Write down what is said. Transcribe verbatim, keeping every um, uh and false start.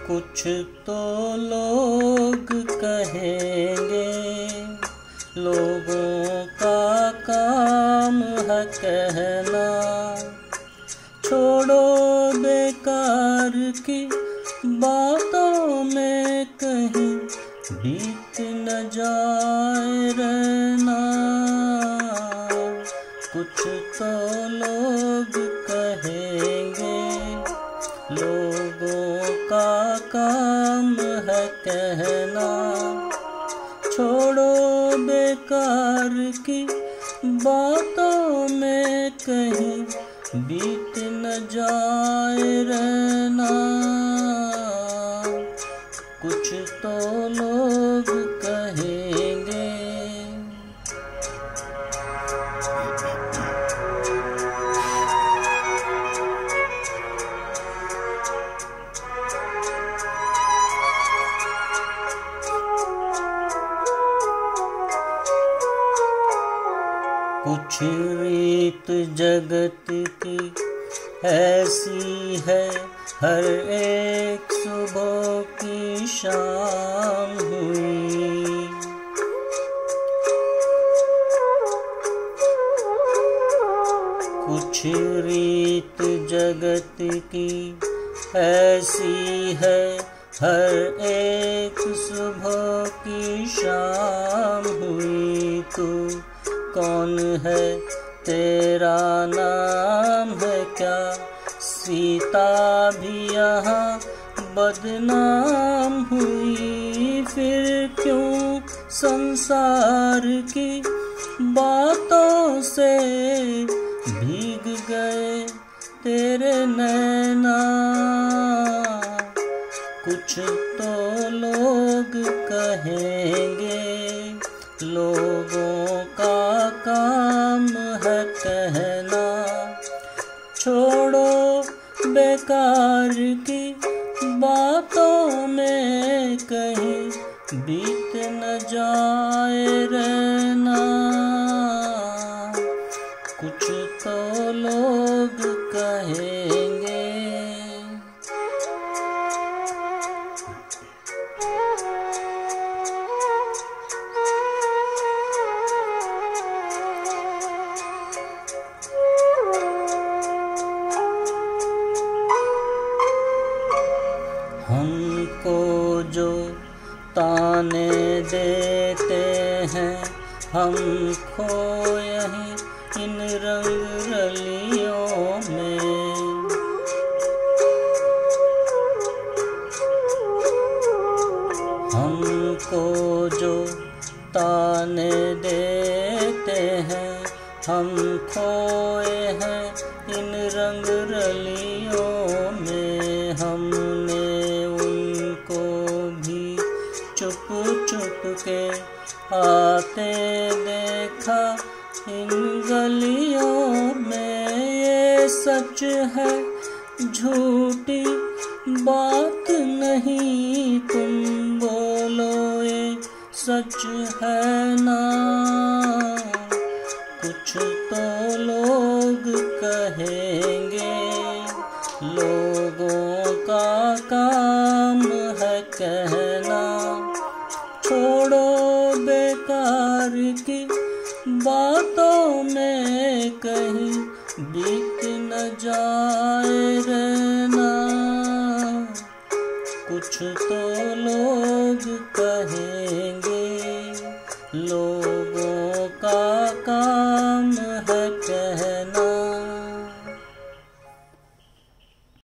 कुछ तो लोग कहेंगे, लोगों का काम है कहना। छोड़ो बेकार की बातों में कहीं बीत न जाए रहना। कुछ तो लोग कहेंगे, लोगों का काम है कहना। छोड़ो बेकार की बातों में कहीं बीत न जाए रहना। कुछ तो लोग कहेंगे। कुछ रीत जगत की ऐसी है, हर एक सुबह की शाम हुई। कुछ रीत जगत की ऐसी है, हर एक सुबह की शाम हुई। तू कौन है, तेरा नाम है क्या? सीता भी यहाँ बदनाम हुई। फिर क्यों संसार की बातों से भीग गए तेरे नैना। कुछ तो लोग कहेंगे, लोगों का काम है कहना। छोड़ो बेकार की बातों में कहीं बीत न जाए रहना। कुछ तो लोग कहेंगे। हमको जो ताने देते हैं, हम खो यहीं इन रंग रलियों में। हमको जो ताने देते हैं, हम खोए हैं इन रंग रलियों में। हमने उनको भी चुप चुप के आते देखा इन गलियों में। ये सच है झूठी बात नहीं, तुम बोलो ये सच है ना। कुछ तो लोग कहेंगे, लोगों का काम है कहना। छोड़ो बेकार की बातों में कहीं बीत न जाए रहना। कुछ तो लोग